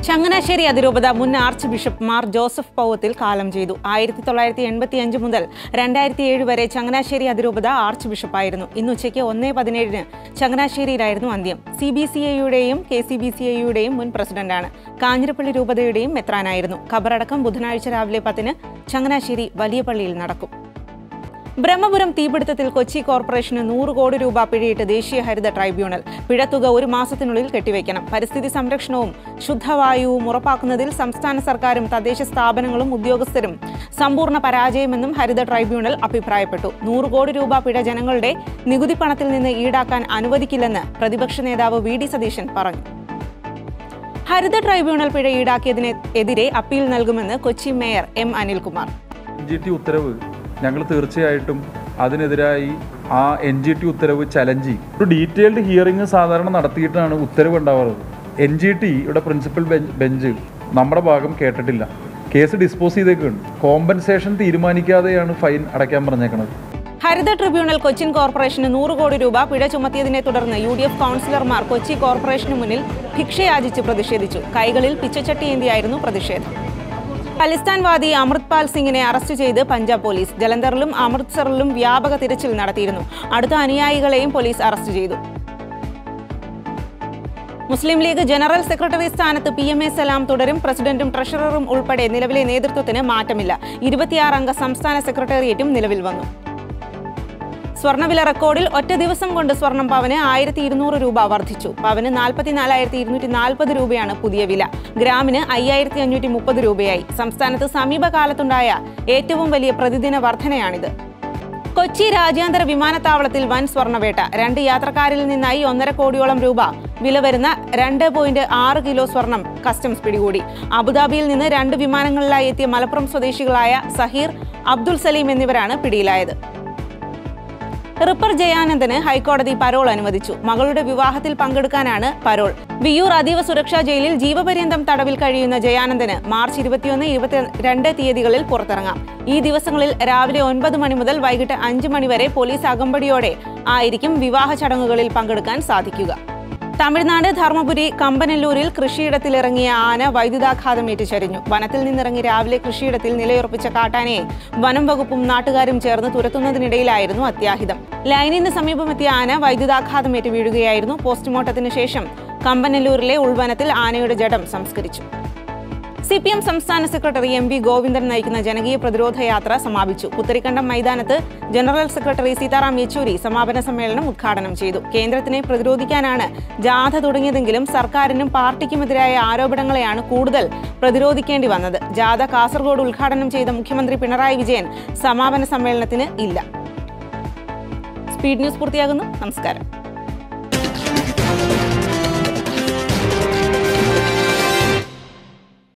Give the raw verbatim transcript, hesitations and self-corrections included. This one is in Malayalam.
ചങ്ങനാശ്ശേരി അതിരൂപത മുൻ archbishop Mar Joseph Powathil കാലം ചെയ്തു. ആയിരത്തി തൊള്ളായിരത്തി എൺപത്തി അഞ്ച് മുതൽ രണ്ടായിരത്തി ഏഴ് വരെ ചങ്ങനാശ്ശേരി അതിരൂപത ആർച്ച് ബിഷപ്പായിരുന്നു. ഇന്ന് ഉച്ചയ്ക്ക് ഒന്ന് പതിനേഴിന് ചങ്ങനാശ്ശേരിയിലായിരുന്നു അന്ത്യം. സി ബി സി ഐയുടെയും കെ സി ബി സി ഐയുടെയും മുൻ പ്രസിഡന്റാണ്. കാഞ്ഞിരപ്പള്ളി രൂപതയുടെയും മെത്രാനായിരുന്നു. ഖബറടക്കം ബുധനാഴ്ച രാവിലെ പത്തിന് ചങ്ങനാശ്ശേരി വലിയ പള്ളിയിൽ നടക്കും. ബ്രഹ്മപുരം തീപിടുത്തത്തിൽ കൊച്ചി കോർപ്പറേഷന് നൂറ് കോടി രൂപ പിഴയിട്ട് ദേശീയ ഹരിത ട്രൈബ്യൂണൽ. പിഴത്തുക ഒരു മാസത്തിനുള്ളിൽ കെട്ടിവയ്ക്കണം. പരിസ്ഥിതി സംരക്ഷണവും ശുദ്ധവായുവും ഉറപ്പാക്കുന്നതിൽ സംസ്ഥാന സർക്കാരും തദ്ദേശ സ്ഥാപനങ്ങളും ഉദ്യോഗസ്ഥരും സമ്പൂർണ്ണ പരാജയമെന്നും ഹരിത ട്രൈബ്യൂണൽ അഭിപ്രായപ്പെട്ടു. നൂറ് കോടി രൂപ പിഴ ജനങ്ങളുടെ നികുതി പണത്തിൽ നിന്ന് ഈടാക്കാൻ അനുവദിക്കില്ലെന്ന് പ്രതിപക്ഷ നേതാവ് വി ഡി സതീശൻ പറഞ്ഞു. ഹരിത ട്രൈബ്യൂണൽ പിഴ ഈടാക്കിയതിനെതിരെ അപ്പീൽ നൽകുമെന്ന് കൊച്ചി മേയർ എം അനിൽകുമാർ. ഉത്തരവ് ഞങ്ങൾ തീർച്ചയായിട്ടും അതിനെതിരായി ആ എൻ ജി ടി ഉത്തരവ് ചലഞ്ച് ചെയ്യും. ഒരു ഡീറ്റെയിൽഡ് ഹിയറിംഗ് സാധാരണ നടത്തിയിട്ടാണ് ഉത്തരവ് ഉണ്ടാവാറുള്ളത്. എൻ ജി ടി ഇവിടെ പ്രിൻസിപ്പൽ ബെഞ്ച് നമ്മുടെ ഭാഗം കേട്ടിട്ടില്ല. കേസ് ഡിസ്പോസ് ചെയ്തേക്കുണ്ട്. കോമ്പൻസേഷൻ തീരുമാനിക്കാതെയാണ് ഫൈൻ അടയ്ക്കാൻ പറഞ്ഞേക്കുന്നത്. ഹരിത ട്രിബ്യൂണൽ കൊച്ചിൻ കോർപ്പറേഷന് നൂറ് കോടി രൂപ പിഴ ചുമത്തിയതിനെ തുടർന്ന് യു ഡി എഫ് കൗൺസിലർമാർ കൊച്ചി കോർപ്പറേഷന് മുന്നിൽ ഭിക്ഷയാചിച്ച് പ്രതിഷേധിച്ചു. കൈകളിൽ പിച്ചച്ചട്ടിയേന്തിയായിരുന്നു പ്രതിഷേധം. ഖലിസ്ഥാൻവാദി അമൃത്പാൽ സിംഗിനെ അറസ്റ്റ് ചെയ്ത് പഞ്ചാബ് പോലീസ്. ജലന്ധറിലും അമൃത്സറിലും വ്യാപക തിരച്ചിൽ നടത്തിയിരുന്നു. അടുത്ത അനുയായികളെയും പോലീസ് അറസ്റ്റ് ചെയ്തു. മുസ്ലിം ലീഗ് ജനറൽ സെക്രട്ടറി സ്ഥാനത്ത് പി എം എ സലാം തുടരും. പ്രസിഡന്റും ട്രഷററും ഉൾപ്പെടെ നിലവിലെ നേതൃത്വത്തിന് മാറ്റമില്ല. ഇരുപത്തിയാറ് അംഗ സംസ്ഥാന സെക്രട്ടേറിയറ്റും നിലവിൽ വന്നു. സ്വർണ്ണവില റെക്കോർഡിൽ ഒറ്റ ദിവസം കൊണ്ട് സ്വർണം പവന് ആയിരത്തി ഇരുന്നൂറ് രൂപ വർദ്ധിച്ചു. പവന് നാൽപ്പത്തിനാലായിരത്തി ഇരുന്നൂറ്റി നാൽപ്പത് രൂപയാണ് പുതിയ വില. ഗ്രാമിന് അയ്യായിരത്തി അഞ്ഞൂറ്റി മുപ്പത് രൂപയായി. സംസ്ഥാനത്ത് സമീപകാലത്തുണ്ടായ ഏറ്റവും വലിയ പ്രതിദിന വർധനയാണിത്. കൊച്ചി രാജ്യാന്തര വിമാനത്താവളത്തിൽ വൻ സ്വർണ്ണവേട്ട. രണ്ട് യാത്രക്കാരിൽ നിന്നായി ഒന്നര കോടിയോളം രൂപ വില വരുന്ന രണ്ട് പോയിന്റ് ആറ് കിലോ സ്വർണം കസ്റ്റംസ് പിടികൂടി. അബുദാബിയിൽ നിന്ന് രണ്ട് വിമാനങ്ങളിലായി എത്തിയ മലപ്പുറം സ്വദേശികളായ സഹീർ, അബ്ദുൾ സലീം എന്നിവരാണ് പിടിയിലായത്. റിപ്പർ ജയാനന്ദന് ഹൈക്കോടതി പരോൾ അനുവദിച്ചു. മകളുടെ വിവാഹത്തിൽ പങ്കെടുക്കാനാണ് പരോൾ. വിയ്യൂർ അതീവ സുരക്ഷാ ജയിലിൽ ജീവപര്യന്തം തടവിൽ കഴിയുന്ന ജയാനന്ദന് മാർച്ച് ഇരുപത്തിയൊന്ന് ഇരുപത്തിരണ്ട് തീയതികളിൽ പുറത്തിറങ്ങാം. ഈ ദിവസങ്ങളിൽ രാവിലെ ഒൻപത് മണി മുതൽ വൈകിട്ട് അഞ്ച് മണി വരെ പോലീസ് അകമ്പടിയോടെ ആയിരിക്കും വിവാഹ ചടങ്ങുകളിൽ പങ്കെടുക്കാൻ സാധിക്കുക. തമിഴ്നാട് ധർമ്മപുരി കമ്പനല്ലൂരിൽ കൃഷിയിടത്തിലിറങ്ങിയ ആന വൈദ്യുതാഘാതമേറ്റ് ചരിഞ്ഞു. വനത്തിൽ നിന്നിറങ്ങി രാവിലെ കൃഷിയിടത്തിൽ നിലയുറപ്പിച്ച കാട്ടാനയെ വനം വകുപ്പും നാട്ടുകാരും ചേർന്ന് തുരത്തുന്നതിനിടയിലായിരുന്നു അത്യാഹിതം. ലൈനിന് സമീപമെത്തിയ ആന വൈദ്യുതാഘാതമേറ്റ് വീഴുകയായിരുന്നു. പോസ്റ്റ്മോർട്ടത്തിന് ശേഷം കമ്പനല്ലൂരിലെ ഉൾവനത്തിൽ ആനയുടെ ജഡം സംസ്കരിച്ചു. സി പി എം സംസ്ഥാന സെക്രട്ടറി എം വി ഗോവിന്ദൻ നയിക്കുന്ന ജനകീയ പ്രതിരോധ യാത്ര സമാപിച്ചു. പുത്തരിക്കണ്ടം മൈതാനത്ത് ജനറൽ സെക്രട്ടറി സീതാറാം യെച്ചൂരി സമാപന സമ്മേളനം ഉദ്ഘാടനം ചെയ്തു. കേന്ദ്രത്തിനെ പ്രതിരോധിക്കാനാണ് ജാഥ തുടങ്ങിയതെങ്കിലും സർക്കാരിനും പാർട്ടിക്കുമെതിരായ ആരോപണങ്ങളെയാണ് കൂടുതൽ പ്രതിരോധിക്കേണ്ടി വന്നത്. ജാഥ കാസർഗോഡ് ഉദ്ഘാടനം ചെയ്ത മുഖ്യമന്ത്രി പിണറായി വിജയൻ സമാപന സമ്മേളനത്തിന് ഇല്ല. സ്പീഡ് ന്യൂസ് പൂർത്തിയാകുന്നു. നമസ്കാരം.